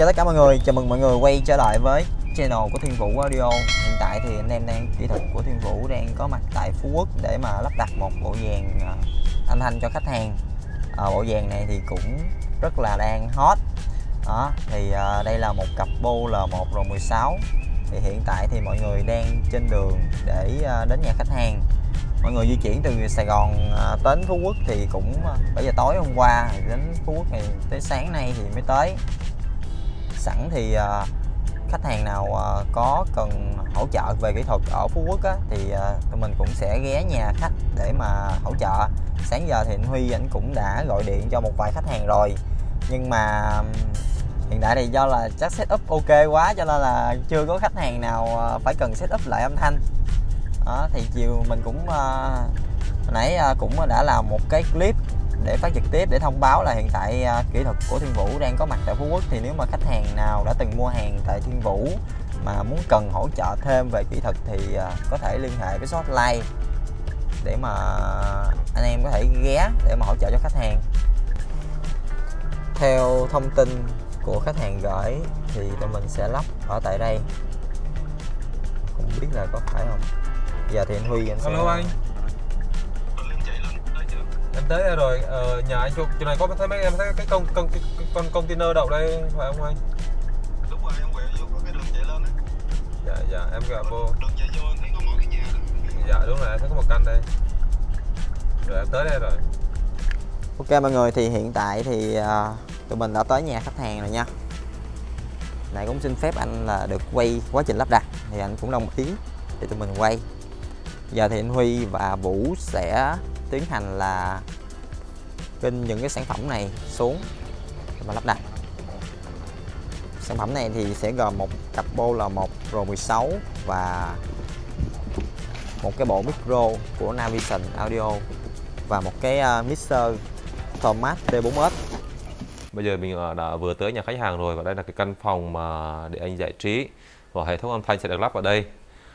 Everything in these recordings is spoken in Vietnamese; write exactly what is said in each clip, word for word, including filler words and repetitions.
chào tất cả mọi người, chào mừng mọi người quay trở lại với channel của Thiên Vũ Audio. Hiện tại thì anh em đang kỹ thuật của Thiên Vũ đang có mặt tại Phú Quốc để mà lắp đặt một bộ dàn âm thanh cho khách hàng. À, bộ dàn này thì cũng rất là đang hot. Đó, thì à, đây là một cặp Bo L một R mười sáu. Thì hiện tại thì mọi người đang trên đường để à, đến nhà khách hàng. Mọi người di chuyển từ Sài Gòn à, đến Phú Quốc thì cũng bảy giờ tối hôm qua thì đến Phú Quốc này tới sáng nay thì mới tới. Sẵn thì à, khách hàng nào à, có cần hỗ trợ về kỹ thuật ở Phú Quốc á, thì à, tụi mình cũng sẽ ghé nhà khách để mà hỗ trợ. Sáng giờ thì anh Huy anh cũng đã gọi điện cho một vài khách hàng rồi, nhưng mà hiện tại thì do là chắc setup ok quá cho nên là chưa có khách hàng nào phải cần setup lại âm thanh. Đó, thì chiều mình cũng uh, hồi nãy uh, cũng đã làm một cái clip để phát trực tiếp để thông báo là hiện tại uh, kỹ thuật của Thiên Vũ đang có mặt tại Phú Quốc. Thì nếu mà khách hàng nào đã từng mua hàng tại Thiên Vũ mà muốn cần hỗ trợ thêm về kỹ thuật thì uh, có thể liên hệ với số hotline để mà anh em có thể ghé để mà hỗ trợ cho khách hàng. Theo thông tin của khách hàng gửi thì tụi mình sẽ lắp ở tại đây, không biết là có phải không. Giờ thì anh Huy anh sẽ... Hello anh. Em tới đây rồi, ờ, nhà anh chỗ, chỗ này có thấy mấy em thấy cái con con con container đậu đây phải không anh? Đúng rồi, em quẹo vô có cái đường chạy lên á. Dạ dạ em quẹo vô. Đường chạy vô thấy có một cái nhà đó. Dạ đúng rồi, em thấy có một căn đây. Rồi em tới đây rồi. Ok mọi người, thì hiện tại thì uh, tụi mình đã tới nhà khách hàng rồi nha. Này cũng xin phép anh là được quay quá trình lắp đặt thì anh cũng đồng ý để tụi mình quay. Giờ thì anh Huy và Vũ sẽ tiến hành là kinh những cái sản phẩm này xuống để mà lắp đặt. Sản phẩm này thì sẽ gồm một cặp Bo L một R mười sáu và một cái bộ micro của Navision Audio và một cái uh, mixer Thomas T bốn S. Bây giờ mình đã vừa tới nhà khách hàng rồi, và đây là cái căn phòng mà để anh giải trí và hệ thống âm thanh sẽ được lắp ở đây.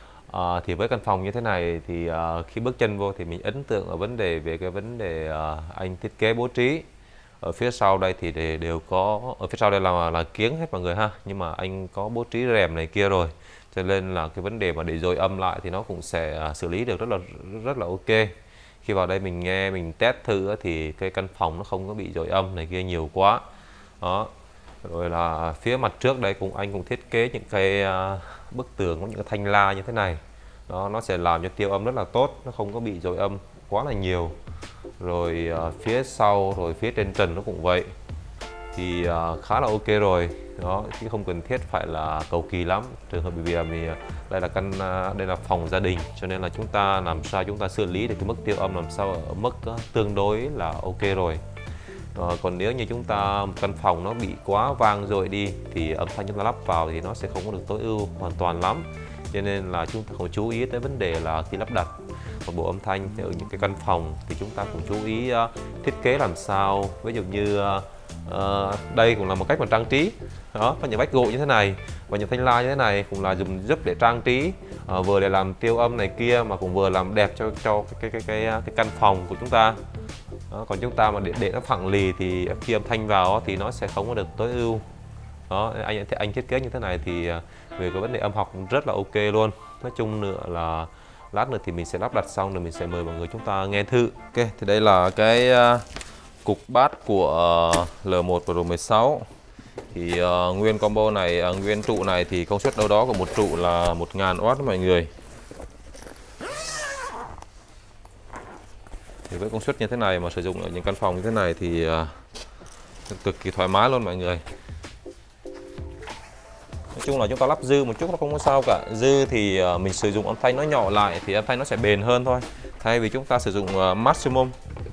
À, thì với căn phòng như thế này thì uh, khi bước chân vô thì mình ấn tượng ở vấn đề về cái vấn đề uh, anh thiết kế bố trí. Ở phía sau đây thì để đều có, ở phía sau đây là là kiếng hết mọi người ha, nhưng mà anh có bố trí rèm này kia rồi, cho nên là cái vấn đề mà để dội âm lại thì nó cũng sẽ uh, xử lý được rất là rất là ok. Khi vào đây mình nghe mình test thử thì cái căn phòng nó không có bị dội âm này kia nhiều quá. Đó. Rồi là phía mặt trước đây cũng anh cũng thiết kế những cái uh, bức tường có những cái thanh la như thế này. Đó, nó sẽ làm cho tiêu âm rất là tốt, nó không có bị dội âm quá là nhiều. Rồi uh, phía sau rồi phía trên trần nó cũng vậy. Thì uh, khá là ok rồi. Đó, chứ không cần thiết phải là cầu kỳ lắm. Trường hợp bởi vì là mình, đây là căn uh, đây là phòng gia đình, cho nên là chúng ta làm sao chúng ta xử lý được cái mức tiêu âm làm sao ở mức uh, tương đối là ok rồi. À, còn nếu như chúng ta một căn phòng nó bị quá vang rồi đi thì âm thanh chúng ta lắp vào thì nó sẽ không có được tối ưu hoàn toàn lắm, cho nên là chúng ta cũng chú ý tới vấn đề là khi lắp đặt một bộ âm thanh ở những cái căn phòng thì chúng ta cũng chú ý uh, thiết kế làm sao. Ví dụ như uh, uh, đây cũng là một cách mà trang trí. Đó, có những vách gỗ như thế này và những thanh la như thế này cũng là dùng giúp để trang trí, uh, vừa để làm tiêu âm này kia mà cũng vừa làm đẹp cho cho cái cái cái cái, cái căn phòng của chúng ta. Đó, còn chúng ta mà để, để nó phẳng lì thì khi âm thanh vào thì nó sẽ không có được tối ưu. Đó, anh anh thiết kế như thế này thì về cái vấn đề âm học rất là ok luôn. Nói chung nữa là lát nữa thì mình sẽ lắp đặt xong rồi mình sẽ mời mọi người chúng ta nghe thử. Ok, thì đây là cái uh, cục bass của uh, L một và R mười sáu. Thì uh, nguyên combo này, uh, nguyên trụ này thì công suất đâu đó của một trụ là một nghìn oát mọi người. Thì với công suất như thế này mà sử dụng ở những căn phòng như thế này thì uh, cực kỳ thoải mái luôn mọi người. Nói chung là chúng ta lắp dư một chút nó không có sao cả. Dư thì uh, mình sử dụng âm thanh nó nhỏ lại thì âm thanh nó sẽ bền hơn thôi, thay vì chúng ta sử dụng uh, maximum.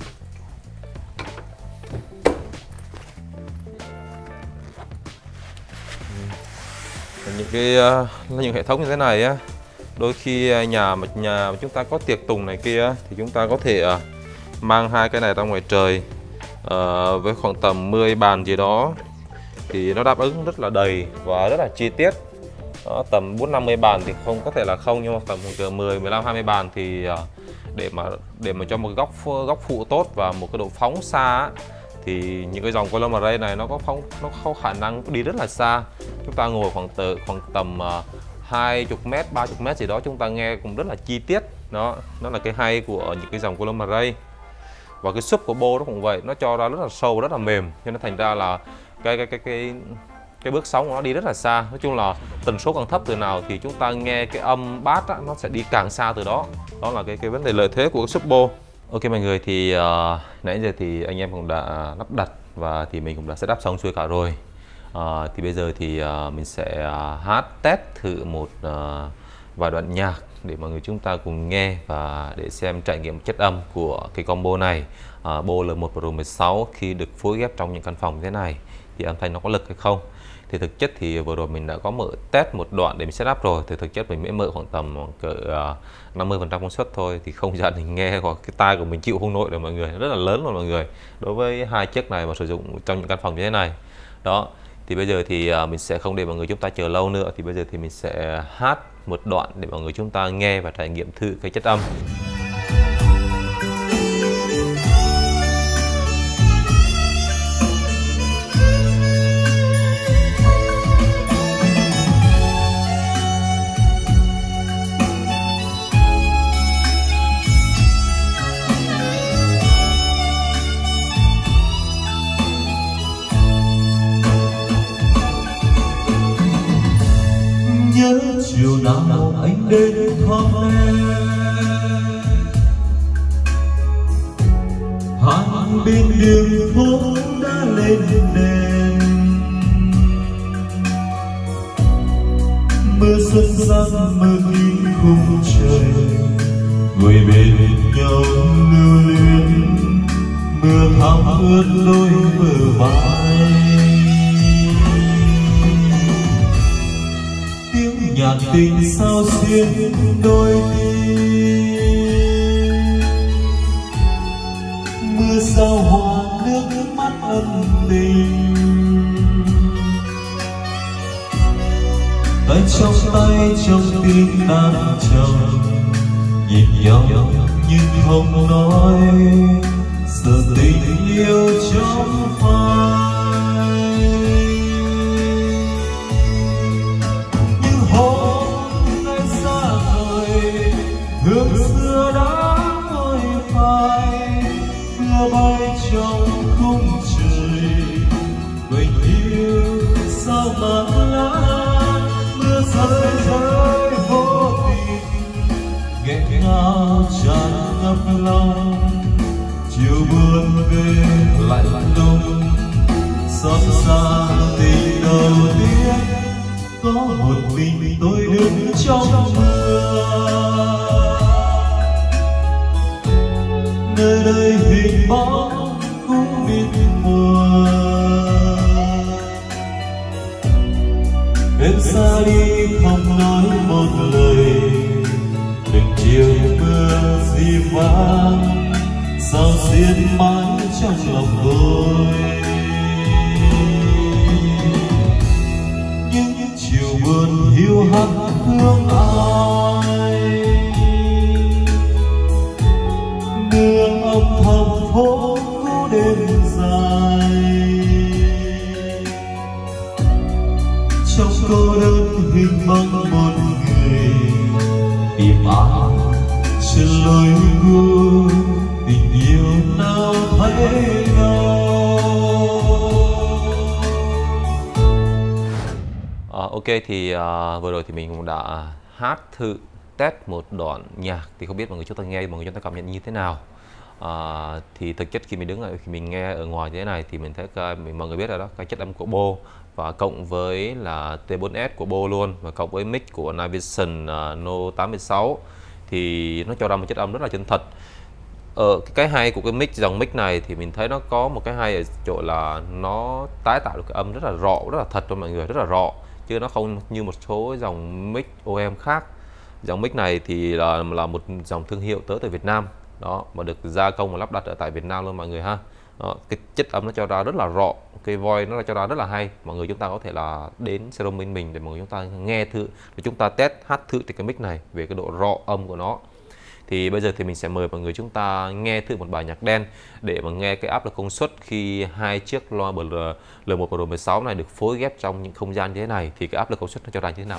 Những cái uh, những hệ thống như thế này á, đôi khi nhà một nhà mà chúng ta có tiệc tùng này kia thì chúng ta có thể uh, mang hai cái này ra ngoài trời uh, với khoảng tầm mười bàn gì đó thì nó đáp ứng rất là đầy và rất là chi tiết. Đó, tầm bốn năm mươi bàn thì không có thể là không, nhưng mà tầm mười mười lăm hai mươi bàn thì uh, để mà để mà cho một góc góc phụ tốt và một cái độ phóng xa thì những cái dòng column array này nó có không nó có khả năng đi rất là xa. Chúng ta ngồi khoảng từ khoảng tầm uh, hai mươi mét, ba mươi mét gì đó, chúng ta nghe cũng rất là chi tiết. Đó, nó là cái hay của những cái dòng column array. Và cái sub của Bose nó cũng vậy, nó cho ra rất là sâu, rất là mềm, cho nên thành ra là cái cái cái cái cái bước sóng của nó đi rất là xa. Nói chung là tần số càng thấp từ nào thì chúng ta nghe cái âm bass á, nó sẽ đi càng xa từ đó. Đó là cái cái vấn đề lợi thế của cái sub Bose. Ok mọi người, thì uh, nãy giờ thì anh em cũng đã lắp đặt và thì mình cũng đã setup xong xuôi cả rồi. Uh, thì bây giờ thì uh, mình sẽ uh, hát test thử một uh, vài đoạn nhạc để mọi người chúng ta cùng nghe và để xem trải nghiệm chất âm của cái combo này. uh, Bose L một Pro mười sáu khi được phối ghép trong những căn phòng như thế này thì âm thanh nó có lực hay không. Thì thực chất thì vừa rồi mình đã có mở test một đoạn để mình setup rồi, thì thực chất mình mới mở khoảng tầm cỡ uh, năm mươi phần trăm công suất thôi, thì không gian mình nghe hoặc cái tai của mình chịu không nổi được mọi người, rất là lớn luôn mọi người, đối với hai chiếc này mà sử dụng trong những căn phòng như thế này. Đó, thì bây giờ thì uh, mình sẽ không để mọi người chúng ta chờ lâu nữa, thì bây giờ thì mình sẽ hát một đoạn để mọi người chúng ta nghe và trải nghiệm thử cái chất âm. Nhớ chiều nào anh đến thăm em, hàng bên đường phố đã lên đèn, mưa xuân sang mưa kín khung trời, ngồi bên nhau lưu luyến, mưa thấm ướt đôi bờ vai. Nhạc tình sao xuyên đôi tim, mưa sao hoa nước mắt ân tình, tay trong tay trong tim đang chồng, nhìn nhau nhưng không nói, giờ tình yêu trong phai. Hương xưa đã vơi phai, mưa bay trong khung trời, tình yêu sao mà lá, mưa rơi rơi vô tình, nghẹn ngào tràn ngập lòng, chiều buồn về lại lùng, xót xa tình đầu tiên, có một mình tôi đứng trong mưa. Nơi đây hình bóng cũng biết mùa, em xa đi không nói một lời, từng chiều mưa di vang sao xiết mãi trong lòng tôi. Những chiều buồn hiu hắt thương ai, đường âm thầm phố cũ đêm dài, trong cô đơn hình bóng một người tìm ai trên lối mưa, tình yêu nào thấy đâu. À, ok thì uh, vừa rồi thì mình cũng đã hát thử test một đoạn nhạc, thì không biết mọi người chúng ta nghe mọi người chúng ta cảm nhận như thế nào. À, thì thực chất khi mình đứng ở khi mình nghe ở ngoài thế này thì mình thấy cái, mình mọi người biết rồi đó, cái chất âm của Bose và cộng với là T bốn S của Bose luôn, và cộng với mic của Navision uh, No tám mươi sáu thì nó cho ra một chất âm rất là chân thật. Ở cái hay của cái mic, dòng mic này thì mình thấy nó có một cái hay ở chỗ là nó tái tạo được cái âm rất là rõ, rất là thật cho mọi người, rất là rõ, chứ nó không như một số dòng mic o em khác. Dòng mic này thì là, là một dòng thương hiệu tới từ Việt Nam đó, mà được gia công và lắp đặt ở tại Việt Nam luôn mọi người ha. Đó, cái chất âm nó cho ra rất là rõ, cái voice nó cho ra rất là hay. Mọi người chúng ta có thể là đến showroom bên mình để mọi người chúng ta nghe thử, để chúng ta test hát thử cái mic này về cái độ rõ âm của nó. Thì bây giờ thì mình sẽ mời mọi người chúng ta nghe thử một bài nhạc đen để mà nghe cái áp lực công suất khi hai chiếc loa L một và R mười sáu này được phối ghép trong những không gian như thế này thì cái áp lực công suất nó cho ra như thế nào.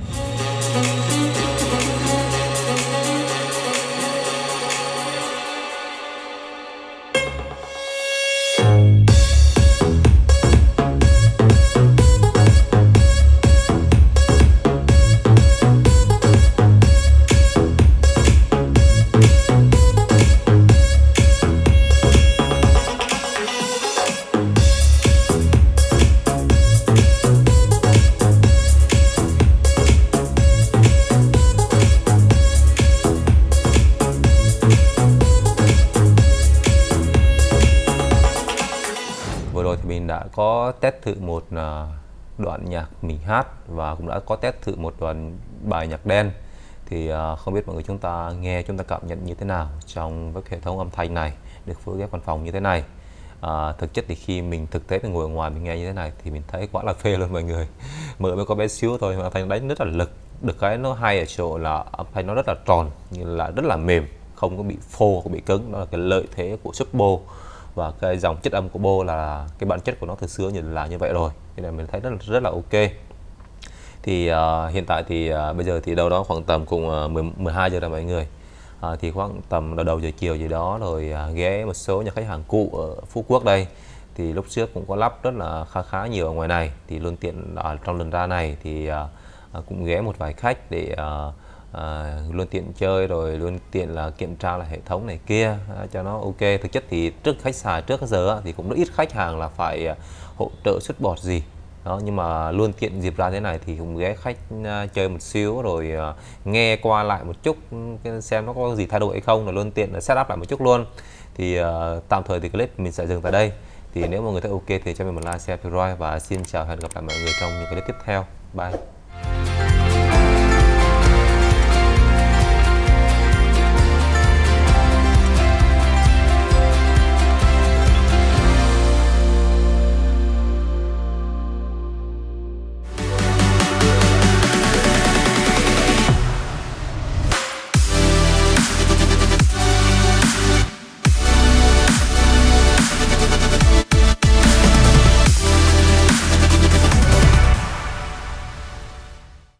Vừa rồi thì mình đã có test thử một đoạn nhạc mình hát và cũng đã có test thử một đoạn bài nhạc đen. Thì không biết mọi người chúng ta nghe chúng ta cảm nhận như thế nào trong với hệ thống âm thanh này được phối ghép văn phòng như thế này. À, thực chất thì khi mình thực tế mình ngồi ở ngoài mình nghe như thế này thì mình thấy quá là phê luôn mọi người. Mở mới có bé xíu thôi mà âm thanh đánh rất là lực. Được cái nó hay ở chỗ là âm thanh nó rất là tròn, như là rất là mềm, không có bị phô, không bị cứng. Đó là cái lợi thế của sub Bose. Và cái dòng chất âm của Bose là cái bản chất của nó từ xưa như là như vậy rồi, nên là mình thấy rất là, rất là ok. Thì uh, hiện tại thì uh, bây giờ thì đâu đó khoảng tầm cùng uh, mười hai giờ rồi mọi người. Uh, thì khoảng tầm đầu đầu giờ chiều gì đó rồi uh, ghé một số nhà khách hàng cụ ở Phú Quốc đây. Thì lúc trước cũng có lắp rất là khá khá nhiều ở ngoài này, thì luôn tiện ở trong lần ra này thì uh, uh, cũng ghé một vài khách để uh, À, luôn tiện chơi rồi luôn tiện là kiểm tra là hệ thống này kia à, cho nó ok. Thực chất thì trước khách xài trước giờ thì cũng rất ít khách hàng là phải uh, hỗ trợ xuất bọt gì đó, nhưng mà luôn tiện dịp ra thế này thì cũng ghé khách uh, chơi một xíu rồi uh, nghe qua lại một chút xem nó có gì thay đổi hay không, là luôn tiện là setup lại một chút luôn. Thì uh, tạm thời thì clip mình sẽ dừng tại đây. Thì nếu mọi người thấy ok thì cho mình một like, share, subscribe và xin chào, hẹn gặp lại mọi người trong những clip tiếp theo. Bye.